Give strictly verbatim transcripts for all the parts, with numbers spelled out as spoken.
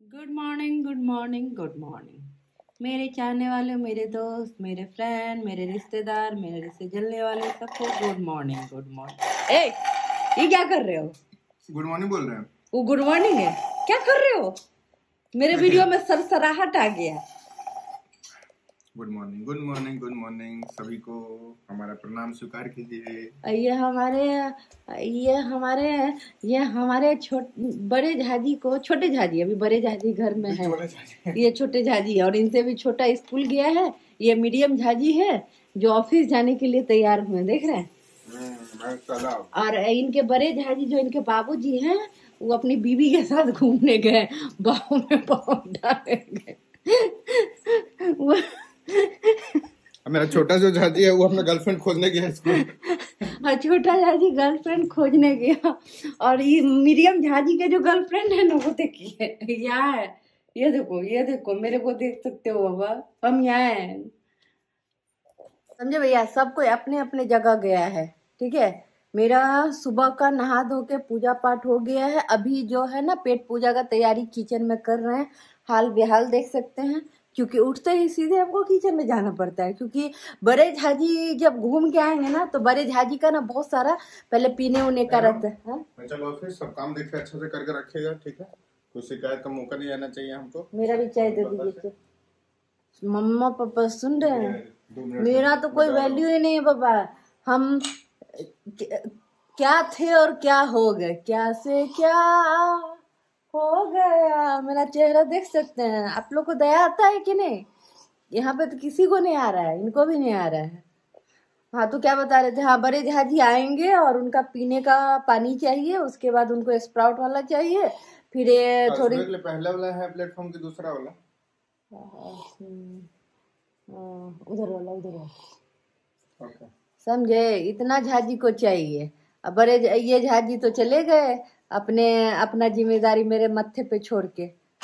Good morning good morning good morning मेरे चाहने वाले, मेरे दोस्त, मेरे फ्रेंड, मेरे रिश्तेदार, मेरे से जलने वाले सबको गुड मॉर्निंग गुड मॉर्निंग। ए, ये क्या कर रहे हो? गुड मॉर्निंग बोल रहे हैं। वो गुड मॉर्निंग है? क्या कर रहे हो? मेरे वीडियो में सरसराहट आ गया। Good morning good morning good morning सभी को हमारा प्रणाम स्वीकार कीजिए। ये हमारे ये हमारे ये हमारे छोट बड़े झाजी को, छोटे झाजी, अभी बड़े झाजी घर में है, ये छोटे झाजी है और इनसे भी छोटा स्कूल गया है। ये मीडियम झाजी है जो ऑफिस जाने के लिए तैयार हुए, देख रहे हैं। और इनके बड़े झाजी जो इनके बाबूजी हैं वो अपनी बीवी के साथ घूमने गए, बाहों में बाहों डाले गए। वो मेरा छोटा जो झाजी है वो अपना गर्लफ्रेंड खोजने गया स्कूल। और छोटा झाजी गर्लफ्रेंड खोजने गया और ये मीडियम झाजी के जो गर्लफ्रेंड है ना वो देखिए यहाँ है। ये देखो ये देखो, मेरे को देख सकते हो बाबा, हम यहाँ हैं। समझे भैया, सब कोई अपने अपने जगह गया है, ठीक है। मेरा सुबह का नहा धो के पूजा पाठ हो गया है। अभी जो है ना पेट पूजा का तैयारी किचन में कर रहे हैं। हाल बेहाल देख सकते हैं, क्योंकि उठते ही सीधे हमको किचन में जाना पड़ता है, क्योंकि बड़े झाजी जब घूम के आएंगे ना तो बड़े झाजी का ना बहुत सारा पहले पीने उने का रहता है। चलो ऑफिस सब काम देख के अच्छे से करके रखेगा, ठीक है। कोई शिकायत का मौका नहीं आना चाहिए हमको। मेरा भी चाय दे दीजिए। मम्मा पापा सुन रहे हैं? मेरा तो कोई वैल्यू ही नहीं है पापा। हम क्या थे और क्या हो गए, क्या से क्या हो गया। मेरा चेहरा देख सकते हैं। आप लोग को दया आता है कि नहीं? यहाँ पे तो किसी को नहीं आ रहा है, इनको भी नहीं आ रहा है। हाँ तो क्या बता रहे थे? हाँ, बड़े झाजी आएंगे और उनका पीने का पानी चाहिए, उसके बाद उनको स्प्राउट वाला चाहिए, फिर ये थोड़ी पहला वाला है प्लेटफॉर्म की, दूसरा वाला उधर वाला उधर वाला, समझे। इतना झाजी को चाहिए। अब बड़े ये झाजी तो चले गए अपने अपना जिम्मेदारी मेरे मत्थे पे छोड़ के।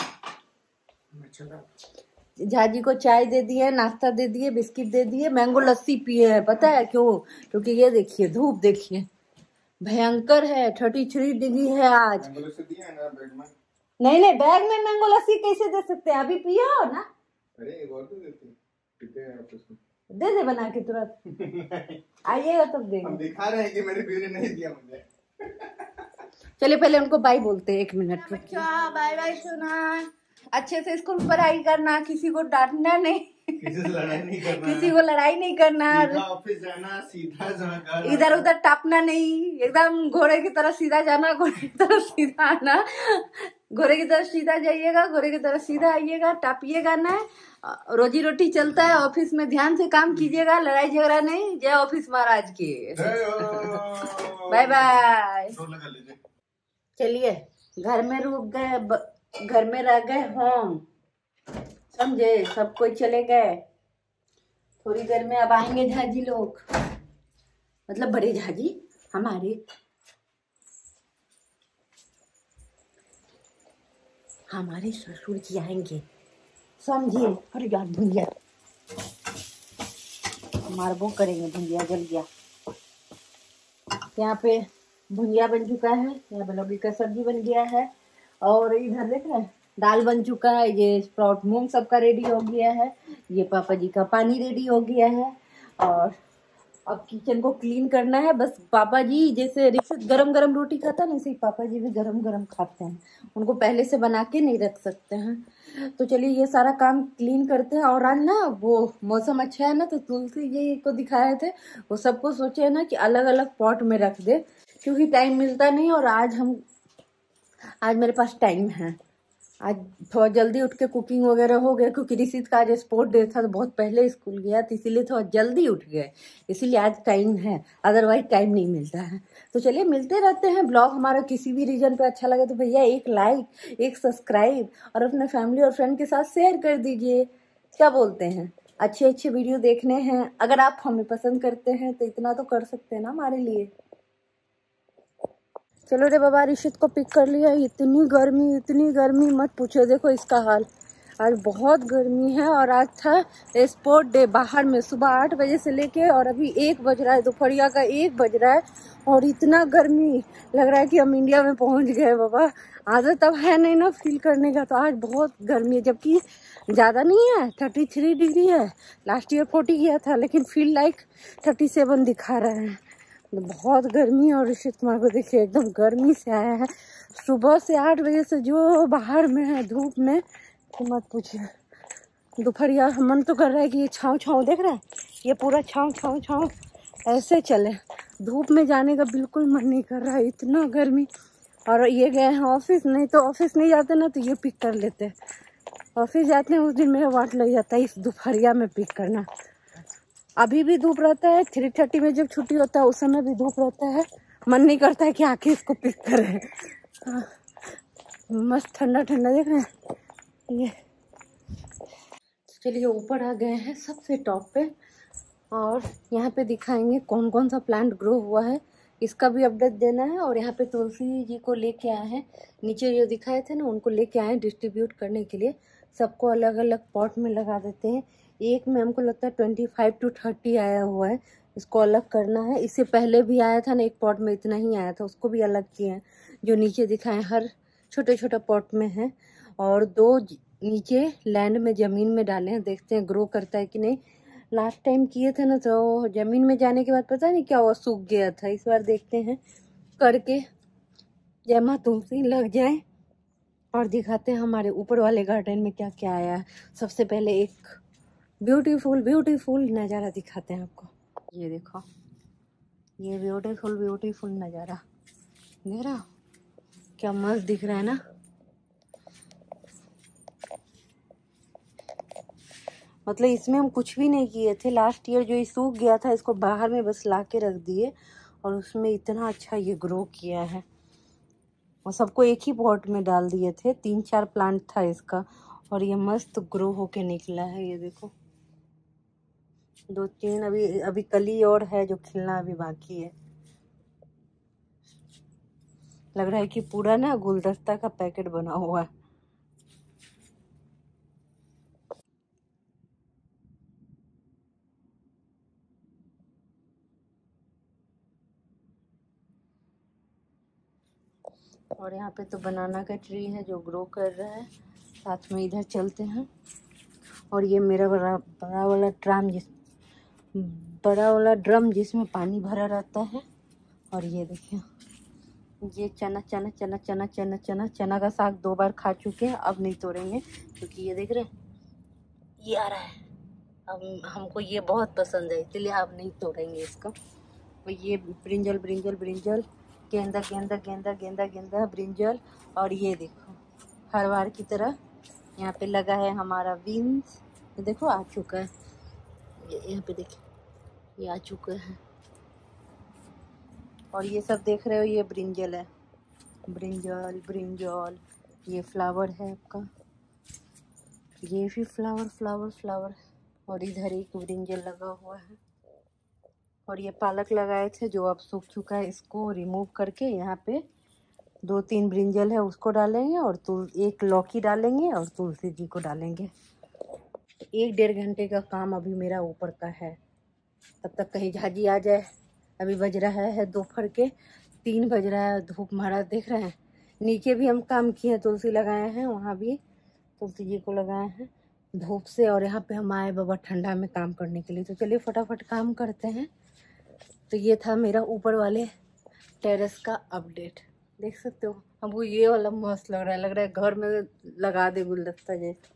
झाजी को चाय दे दिए, नाश्ता दे दिए, बिस्किट दे दिए, मैंगो लस्सी पिए हैं। पता है क्यों? क्योंकि ये देखिए धूप देखिए भयंकर है, थर्टी थ्री डिग्री है आज। नहीं नहीं, बैग में मैंगो लस्सी कैसे दे सकते हैं? अभी पिया हो ना। अरे एक और तो देती दे दे बना के तुरंत। आइएगा तब देंगे। हम दिखा रहे हैं कि मेरी बीवी ने नहीं दिया मुझे। चलिए पहले उनको बाय बोलते हैं, एक मिनट। बाय बाय सुना, अच्छे से स्कूल पढ़ाई करना, किसी को डांटना नहीं, किसी से लड़ाई नहीं करना, किसी को लड़ाई नहीं करना, ऑफिस जाना, सीधा जाना, इधर उधर टापना नहीं, एकदम घोड़े की तरह सीधा जाना, घोड़े की तरह सीधा आना। घोड़े की तरह सीधा जाइएगा, घोड़े की तरह सीधा आइएगा, टापिएगा ना। रोजी रोटी चलता है, ऑफिस में ध्यान से काम कीजिएगा, लड़ाई झगड़ा नहीं। जय ऑफिस महाराज की। Bye bye. चलिए घर में रुक गए, घर में रह गए होम, समझे। सब कोई चले गए, थोड़ी देर में अब आएंगे झाजी लोग, मतलब बड़े झाजी हमारे। हमारे ससुर जी आएंगे, समझिए। अरे यार भुंजिया मारबो करेंगे, भुंजिया जल गया। यहाँ पे भुंजिया बन चुका है, यहाँ पे लौकी का सब्जी बन गया है और इधर देख रहे हैं दाल बन चुका है। ये स्प्राउट मूंग सबका रेडी हो गया है। ये पापा जी का पानी रेडी हो गया है और अब किचन को क्लीन करना है बस। पापा जी जैसे ऋषित गरम गरम रोटी खाता है ना, ऐसे ही पापा जी भी गरम गरम खाते हैं, उनको पहले से बना के नहीं रख सकते हैं। तो चलिए ये सारा काम क्लीन करते हैं। और आज ना वो मौसम अच्छा है ना, तो तुलसी जी को दिखाए थे, वो सबको सोचे ना कि अलग अलग पॉट में रख दे, क्योंकि टाइम मिलता नहीं। और आज हम आज मेरे पास टाइम है, आज थोड़ा जल्दी उठ के कुकिंग वगैरह हो गया, क्योंकि ऋषित का आज स्पोर्ट डे था तो बहुत पहले स्कूल गया तो इसीलिए थोड़ा जल्दी उठ गए, इसीलिए आज टाइम है, अदरवाइज टाइम नहीं मिलता है। तो चलिए मिलते रहते हैं। ब्लॉग हमारा किसी भी रीजन पे अच्छा लगे तो भैया एक लाइक, एक सब्सक्राइब और अपने फैमिली और फ्रेंड के साथ शेयर कर दीजिए। क्या बोलते हैं? अच्छे अच्छे वीडियो देखने हैं, अगर आप हमें पसंद करते हैं तो इतना तो कर सकते हैं ना हमारे लिए। चलो रे बाबा, ऋषित को पिक कर लिया। इतनी गर्मी इतनी गर्मी मत पूछो, देखो इसका हाल। आज बहुत गर्मी है और आज था स्पोर्ट डे बाहर में, सुबह आठ बजे से लेके और अभी एक बज रहा है, दोपहरिया का एक बज रहा है और इतना गर्मी लग रहा है कि हम इंडिया में पहुंच गए बाबा। आदत अब है नहीं ना फील करने का, तो आज बहुत गर्मी है, जबकि ज़्यादा नहीं है, थर्टी थ्री डिग्री है। लास्ट ईयर फोर्टी गया था लेकिन फील लाइक थर्टी सेवन दिखा रहा है। बहुत गर्मी और ऋषित कुमार को देखिए एकदम गर्मी से आया है। सुबह से आठ बजे से जो बाहर में है धूप में तो मत पूछिए। दोपहरिया मन तो कर रहा है कि ये छाँव छाँव देख रहा है, ये पूरा छाँव छाँव छाँव ऐसे चले, धूप में जाने का बिल्कुल मन नहीं कर रहा है, इतना गर्मी। और ये गए हैं ऑफिस, नहीं तो ऑफिस नहीं जाते ना तो ये पिक कर लेते, ऑफिस जाते हैं उस दिन मेरा वाट लग जाता है इस दोपहरिया में पिक करना। अभी भी धूप रहता है, थ्री थर्टी में जब छुट्टी होता है उस समय भी धूप रहता है, मन नहीं करता है कि आके इसको पिक करें। हाँ, मस्त ठंडा ठंडा देख रहे हैं ये। चलिए ऊपर आ गए हैं सबसे टॉप पे और यहाँ पे दिखाएंगे कौन कौन सा प्लांट ग्रो हुआ है, इसका भी अपडेट देना है। और यहाँ पे तुलसी जी को लेके आए हैं, नीचे जो दिखाए थे ना उनको लेके आए हैं डिस्ट्रीब्यूट करने के लिए। सबको अलग अलग पॉट में लगा देते हैं, एक में हमको लगता है ट्वेंटी फाइव टू थर्टी आया हुआ है, इसको अलग करना है। इससे पहले भी आया था ना एक पॉट में इतना ही आया था, उसको भी अलग किए हैं। जो नीचे दिखाए हर छोटे छोटे पॉट में है और दो नीचे लैंड में ज़मीन में डाले हैं, देखते हैं ग्रो करता है कि नहीं। लास्ट टाइम किए थे ना तो ज़मीन में जाने के बाद पता नहीं क्या हुआ, सूख गया था। इस बार देखते हैं करके, जय माँ तुलसी लग जाए और दिखाते हैं हमारे ऊपर वाले गार्डन में क्या क्या आया है। सबसे पहले एक ब्यूटीफुल ब्यूटीफुल नज़ारा दिखाते हैं आपको, ये देखो ये ब्यूटीफुल ब्यूटीफुल नज़ारा देख रहा, क्या मस्त दिख रहा है ना। मतलब इसमें हम कुछ भी नहीं किए थे, लास्ट ईयर जो ये सूख गया था इसको बाहर में बस ला के रख दिए और उसमें इतना अच्छा ये ग्रो किया है। और सबको एक ही पॉट में डाल दिए थे, तीन चार प्लांट था इसका और ये मस्त ग्रो होके निकला है। ये देखो दो तीन अभी अभी कली और है जो खिलना अभी बाकी है। लग रहा है कि पूरा ना गुलदस्ता का पैकेट बना हुआ है। और यहाँ पे तो बनाना का ट्री है जो ग्रो कर रहा है। साथ में इधर चलते हैं और ये मेरा बड़ा बड़ा वाला ड्रम जिस बड़ा वाला ड्रम जिसमें पानी भरा रहता है। और ये देखिए ये चना चना चना चना चना चना चना का साग दो बार खा चुके हैं, अब नहीं तोड़ेंगे क्योंकि ये देख रहे हैं ये आ रहा है। अब हमको ये बहुत पसंद है इसलिए अब नहीं तोड़ेंगे इसको। और ये ब्रिंजल ब्रिंजल ब्रिंजल गेंदा गेंदा गेंदा गेंदा गेंदा ब्रिंजल। और ये देखो हर बार की तरह यहाँ पे लगा है हमारा बीन्स, देखो आ चुका है, ये यहाँ पे देखिए ये आ चुका है। और ये सब देख रहे हो ये ब्रिंजल है, ब्रिंजल ब्रिंजल। ये फ्लावर है आपका, ये भी फ्लावर फ्लावर फ्लावर। और इधर एक ब्रिंजल लगा हुआ है। और ये पालक लगाए थे जो अब सूख चुका है, इसको रिमूव करके यहाँ पे दो तीन ब्रिंजल है उसको डालेंगे और तुल एक लौकी डालेंगे और तुलसी जी को डालेंगे। एक डेढ़ घंटे का काम अभी मेरा ऊपर का है, तब तक कहीं झाजी आ जाए। अभी बज रहा है दोपहर के तीन बज रहा है, धूप मारा देख रहे हैं। नीचे भी हम काम किए हैं, तुलसी लगाए हैं, वहाँ भी तुलसी जी को लगाए हैं धूप से। और यहाँ पे हम आए बाबा ठंडा में काम करने के लिए, तो चलिए फटाफट काम करते हैं। तो ये था मेरा ऊपर वाले टेरेस का अपडेट, देख सकते हो। हमको ये वाला मस्त लग रहा है, लग रहा है घर में लगा दे गुलदस्ता जैसे।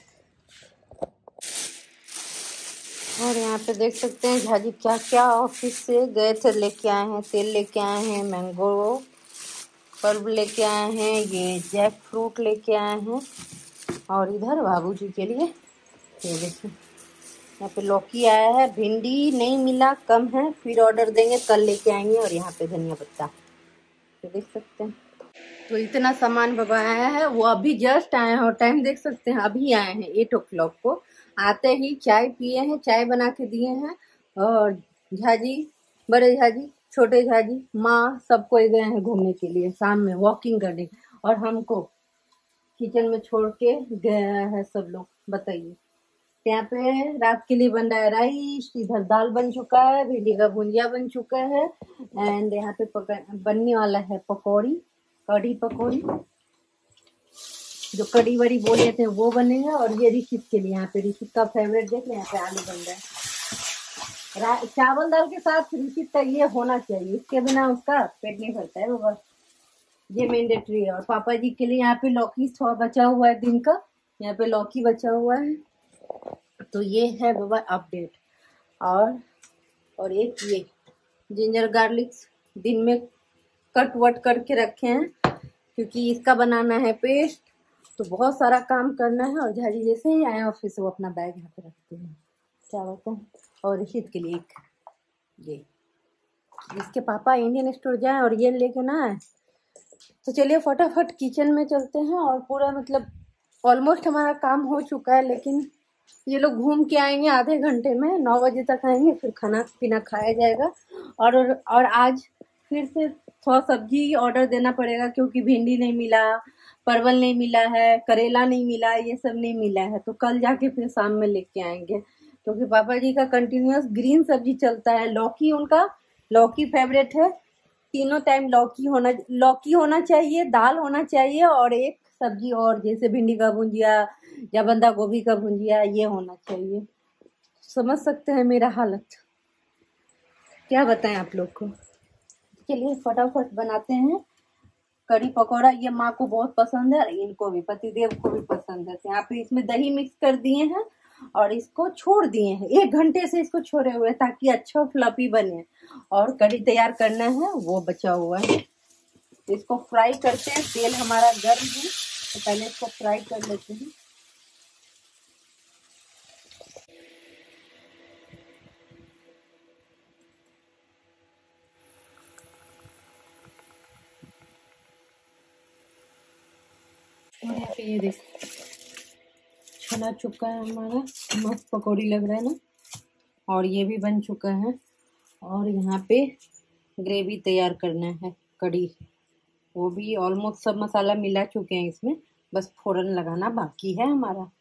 और यहाँ पे देख सकते हैं झाजी क्या क्या ऑफिस से गए थे लेके आए हैं। तेल लेके आए हैं, मैंगो पल्प लेके आए हैं, ये जैक फ्रूट लेके आए हैं। और इधर बाबूजी के लिए ये देखिए यहाँ पे लौकी आया है, भिंडी नहीं मिला कम है, फिर ऑर्डर देंगे कल लेके आएंगे। और यहाँ पे धनिया पत्ता तो देख सकते हैं। तो इतना सामान बाबा आया है, वो अभी जस्ट आए हैं और टाइम देख सकते हैं अभी आए हैं एट ओ क्लॉक को। आते ही चाय पिए हैं, चाय बना के दिए हैं। और झाजी बड़े झाजी छोटे झाजी माँ सबको गए हैं घूमने के लिए शाम में वॉकिंग करने। और हमको किचन में छोड़ के गया है सब लोग, बताइए। यहाँ पे रात के लिए बन रहा है राइस, इधर दाल बन चुका है, भिंडी का भुंजिया बन चुका है, एंड यहाँ पे बनने वाला है पकौड़ी, कढ़ी पकौड़ी, जो कड़ी वड़ी बोले थे वो बनेगा। और ये ऋषित के लिए, यहाँ पे ऋषित का फेवरेट देख रहे हैं, यहाँ पे आलू बन रहा है। चावल दाल के साथ ऋषित का ये होना चाहिए, इसके बिना उसका पेट नहीं भरता है बाबा, ये मैंडेटरी है। और पापा जी के लिए यहाँ पे लौकी थोड़ा बचा हुआ है दिन का, यहाँ पे लौकी बचा हुआ है। तो ये है बाबा अपडेट। और और एक ये जिंजर गार्लिक दिन में कट वट करके रखे हैं, क्योंकि इसका बनाना है पेस्ट, तो बहुत सारा काम करना है। और झाजी जैसे ही आए ऑफिस से वो अपना बैग यहाँ पे रखते हैं, क्या बोलते हैं। और ऋषित के लिए एक ये, इसके पापा इंडियन स्टोर जाए और ये लेके ना आए। तो चलिए फटाफट किचन में चलते हैं। और पूरा मतलब ऑलमोस्ट हमारा काम हो चुका है, लेकिन ये लोग घूम के आएंगे आधे घंटे में, नौ बजे तक आएंगे, फिर खाना पीना खाया जाएगा। और और आज फिर से थोड़ा सब्जी ऑर्डर देना पड़ेगा, क्योंकि भिंडी नहीं मिला, परवल नहीं मिला है, करेला नहीं मिला, ये सब नहीं मिला है। तो कल जाके फिर शाम में लेके आएंगे, क्योंकि पापा जी का कंटिन्यूअस ग्रीन सब्जी चलता है। लौकी, उनका लौकी फेवरेट है, तीनों टाइम लौकी होना लौकी होना चाहिए, दाल होना चाहिए, और एक सब्जी और, जैसे भिंडी का भुंजिया या बंदा गोभी का भुंजिया, ये होना चाहिए। समझ सकते हैं मेरा हालत, क्या बताएं आप लोग को। चलिए फटाफट बनाते हैं कड़ी पकौड़ा। ये माँ को बहुत पसंद है, इनको भी, पतिदेव को भी पसंद है। तो यहाँ पे इसमें दही मिक्स कर दिए हैं और इसको छोड़ दिए हैं, एक घंटे से इसको छोड़े हुए, ताकि अच्छा फ्लफी बने। और कड़ी तैयार करना है, वो बचा हुआ है। इसको फ्राई करते हैं, तेल हमारा गर्म है, तो पहले इसको फ्राई कर लेते हैं। और यहाँ पे ये देखो छना चुका है हमारा, मस्त पकौड़ी लग रहा है ना। और ये भी बन चुका है। और यहाँ पे ग्रेवी तैयार करना है कड़ी, वो भी ऑलमोस्ट सब मसाला मिला चुके हैं इसमें, बस फोड़न लगाना बाकी है हमारा।